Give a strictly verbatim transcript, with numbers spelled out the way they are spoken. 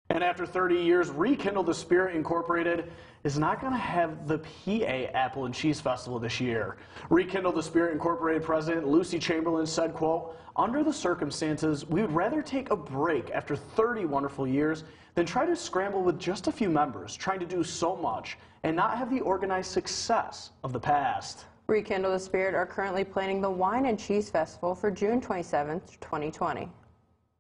And after thirty years, Rekindle the Spirit Incorporated is not going to have the P A Apple and Cheese Festival this year. Rekindle the Spirit Incorporated President Lucy Chamberlain said, quote, "Under the circumstances, we would rather take a break after thirty wonderful years than try to scramble with just a few members, trying to do so much and not have the organized success of the past." Rekindle the Spirit are currently planning the Wine and Cheese Festival for June twenty-seventh, twenty twenty.